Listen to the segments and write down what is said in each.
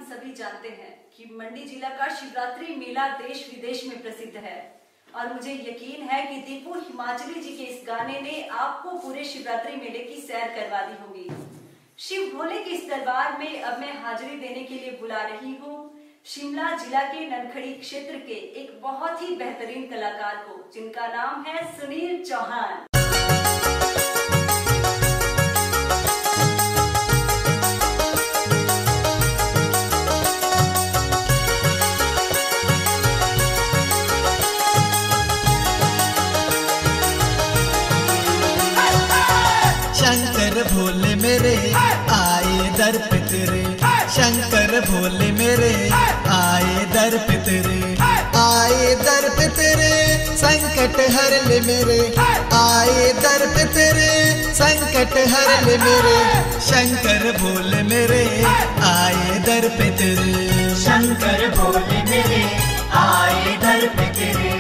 सभी जानते हैं कि मंडी जिला का शिवरात्रि मेला देश विदेश में प्रसिद्ध है और मुझे यकीन है कि दीपू हिमाचली जी के इस गाने ने आपको पूरे शिवरात्रि मेले की सैर करवा दी होगी। शिव भोले के इस दरबार में अब मैं हाजिरी देने के लिए बुला रही हूँ शिमला जिला के ननखड़ी क्षेत्र के एक बहुत ही बेहतरीन कलाकार को, जिनका नाम है सुनील चौहान। शंकर भोले मेरे आए दर पे तेरे, शंकर भोले मेरे आए दर पे तेरे, आए दर पे तेरे संकट हर ले मेरे, आए दर पे तेरे संकट हर ले मेरे, शंकर भोले मेरे आए दर पे तेरे, शंकर भोले मेरे आए दर पे तेरे।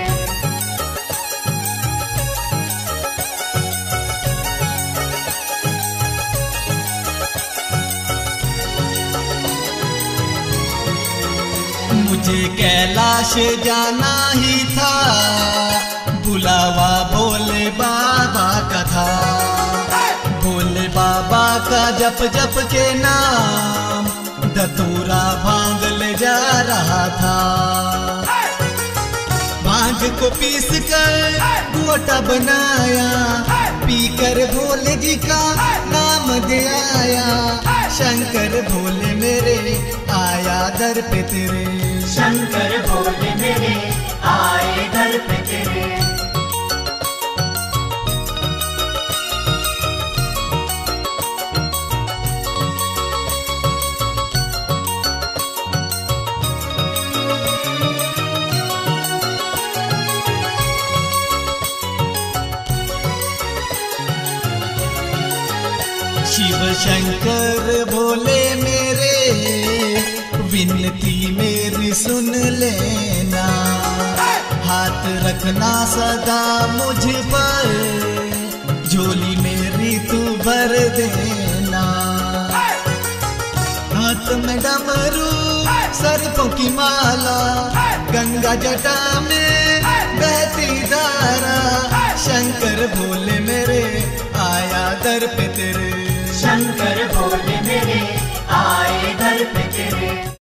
मुझे कैलाश जाना ही था, बुलावा भोले बाबा का था, भोले बाबा का जप जप के नाम धतूरा भांग ले जा रहा था। भांग को पीस कर गोटा बनाया, पीकर भोले जी का नाम दे आया, शंकर भोले मेरे आया दर पे तेरे, शंकर भोले मेरे आए दर पे तेरे। शिव शंकर भोले मेरे विनती मेरी सुन लेना, हाथ रखना सदा मुझ पर, झोली मेरी तू भर देना। हाथ में डमरू सर्पों की माला, गंगा जटा में बहती धारा, शंकर भोले मेरे आया दर पे तेरे, शंकर भोले मेरे आए दर पे तेरे।